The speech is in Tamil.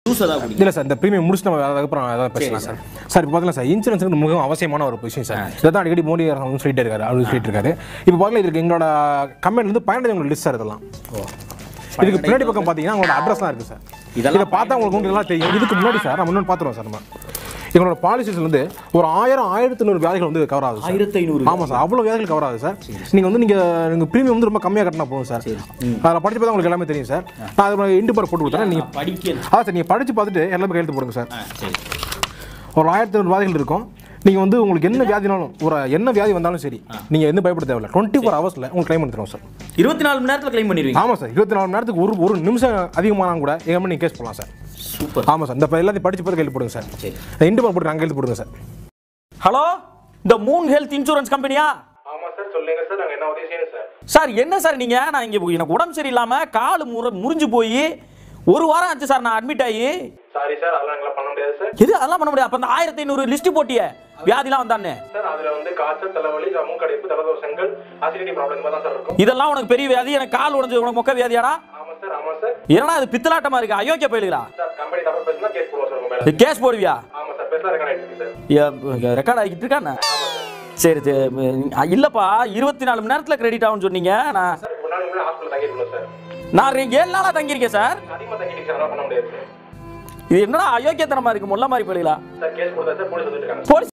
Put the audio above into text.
இல்லை சார் இந்த ப்ரீமியம் முடிச்சு நம்ம அதுக்கப்புறம் அதாவது பேசலாம் சார். சார் இப்போ பார்த்தீங்கன்னா சார் இன்சூரன்ஸ் மிகவும் அவசியமான ஒரு விஷயம் சார். இதை தான் அடிக்கடி மோடி அவர்கள் சொல்லிட்டு இருக்காரு, அவர் சொல்லிட்டு இருக்காரு. இப்போ பார்த்தீங்கன்னா இதுக்கு எங்களோட கம்பெனிலேருந்து பயனடைஞ்சவங்க லிஸ்ட் சார் இதெல்லாம். இதுக்கு பின்னாடி பக்கம் பார்த்தீங்கன்னா உங்களோட அட்ரஸ்லாம் இருக்குது சார். இதை பார்த்தா உங்களுக்கு எல்லாம் தெரியும். இதுக்கு முன்னாடி சார் நம்ம இன்னொன்று பார்த்துருவோம் சார். நம்ம எங்களோட பாலிசிஸ் வந்து ஒரு 1500 வியாதிகள் வந்து கவர் ஆகுது. 1500? ஆமாம் சார், அவ்வளோ வியாதிகள் கவர் ஆகுது சார். நீங்கள் ப்ரீமியம் வந்து ரொம்ப கம்மியாக கட்டினா போதும் சார். அதில் படிச்சு பார்த்தா உங்களுக்கு எல்லாமே தெரியும் சார். நான் அதில் இன்டு பார் போட்டு கொடுத்தேன். நீங்கள் படிக்கணும். அதான் சார், நீங்கள் படித்து பார்த்துட்டு எல்லாமே கையெழுத்து போடுங்க சார். ஒரு 1500 வியாதிகள் இருக்கும். நீங்கள் வந்து உங்களுக்கு என்ன வியாதினாலும் என்ன வியாதி வந்தாலும் சரி, நீங்கள் எந்த பயப்பட தேவையில்லை. 24 ஹவர்ஸில் உங்களுக்கு கிளைம் பண்ணிடுவோம் சார். 24 மணி நேரத்தில் கிளைம் பண்ணிடுவீங்க? ஆமாம் சார், 24 மணி நேரத்துக்கு ஒரு நிமிஷம் அதிகமானாலும் கூட எங்கள் நீங்கள் கேஸ் போடலாம் சார். சூப்பர். ஆமாம் சார், இந்த எல்லாத்தையும் படிச்சு பார்த்து கையில் போடுங்க சார். இண்டு பார் போட்டு நாங்கள் கையெழுத்து போடுங்க சார். ஹலோ, இந்த மூன் ஹெல்த் இன்சூரன்ஸ் கம்பெனியா? ஆமாம் சார், சொல்லுங்க சார். நாங்கள் என்ன உதவி செய்யணும் சார்? சார் என்ன சார் நீங்கள், நான் இங்கே எனக்கு உடம்பு சரியில்லாமல் கால் முறிஞ்சு போய் 1 வாரம் ஆச்சு சார் நான் அட்மிட் ஆகி. சாரி சார், அதெல்லாம் எங்களால் பண்ண முடியாது சார். எது அதெல்லாம் பண்ண முடியாது? அப்போ அந்த 1500 லிஸ்ட் போட்டியே வியாதிலாம் வந்தானே சார், அதில் வந்து காய்ச்சல், தலைவலி, மூக்கடைப்பு, தலதோஷங்கள், அசிடிட்டி ப்ராப்ளம் தான் சார் இருக்கும். இதெல்லாம் உனக்கு பெரிய வியாதி, எனக்கு கால் உடஞ்சு உனக்கு மொக்க வியாதியாடா? ஆமாம் சார், ஆமாம் சார். ஏன்னா அது பித்தலாட்டமா இருக்கு, அயோக்கிய போயிடுறா. சார் கம்பெனி தப்பு பேசினா கேஸ் போடுவோம் சார். உங்க கேஸ் போடுவியா? ஆமாம் சார், பேசலாம் ரெக்கார்ட் ஆகிட்டு சார். ரெக்கார்ட் ஆகிட்டு இருக்காண்ணா? சரி சரி. இல்லைப்பா, 24 மணி நேரத்தில் கிரெடிட் ஆகும்னு சொன்னீங்க. நான் ஒரு நாள் முன்னாடி ஹாஸ்பிட்டல் தங்கிருக்கணும் சார். நான் 7 நாளாக தங்கியிருக்கேன் சார். அதிகமாக தங்கிட்டு சார், பண்ண முடியாது சார். இது என்னடா அயோக்கியத்தனமா இருக்கு, முல்ல மாதிரி போயிடலாம். சார் கேஸ் கொடுத்தா சார் போலீஸ் வந்துட்டு இருக்காங்க. போலீஸ்